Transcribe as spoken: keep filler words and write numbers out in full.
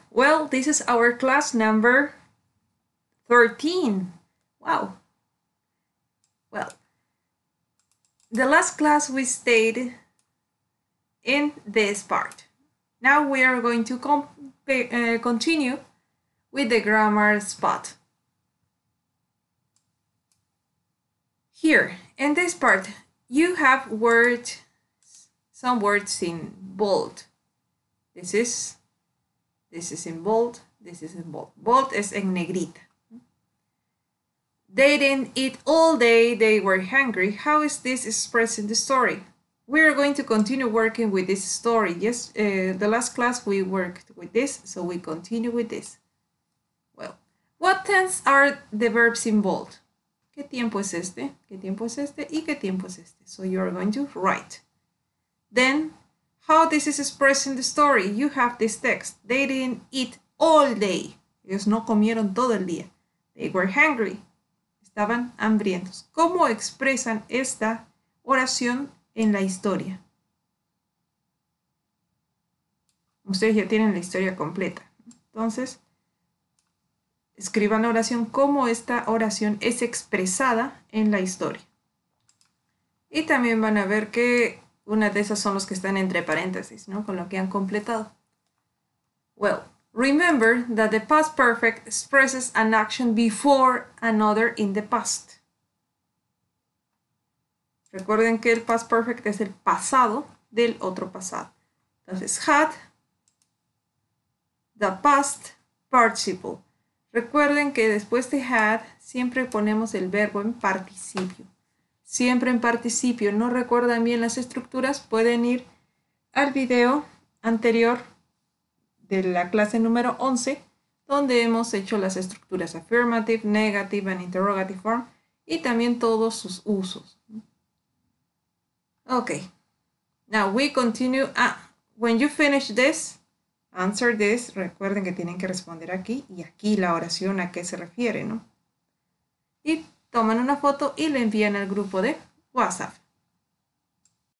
Well, this is our class number thirteen. Wow. Well, the last class we stayed in this part. Now we are going to uh, continue with the grammar spot. Here, in this part, you have word, some words in bold. This is, this is in bold, this is in bold. Bold is en negrita. They didn't eat all day, they were hungry. How is this expressed in the story? We're going to continue working with this story. Yes, uh, the last class we worked with this, so we continue with this. Well, what tense are the verbs in bold? ¿Qué tiempo es este? ¿Qué tiempo es este? ¿Y qué tiempo es este? So you're going to write. Then, how this is expressed in the story? You have this text. They didn't eat all day. Ellos no comieron todo el día. They were hungry. Estaban hambrientos. ¿Cómo expresan esta oración en la historia? Ustedes ya tienen la historia completa. Entonces, escriban la oración como esta oración es expresada en la historia. Y también van a ver que una de esas son los que están entre paréntesis, ¿no? Con lo que han completado. Well, remember that the past perfect expresses an action before another in the past. Recuerden que el past perfect es el pasado del otro pasado. Entonces, had, the past participle. Recuerden que después de had siempre ponemos el verbo en participio. Siempre en participio. ¿No recuerdan bien las estructuras? Pueden ir al video anterior de la clase número once, donde hemos hecho las estructuras affirmative, negative and interrogative form y también todos sus usos. Okay. Now we continue. Ah, when you finish this, answer this. Recuerden que tienen que responder aquí y aquí la oración a qué se refiere, ¿no? Y toman una foto y la envían al grupo de WhatsApp.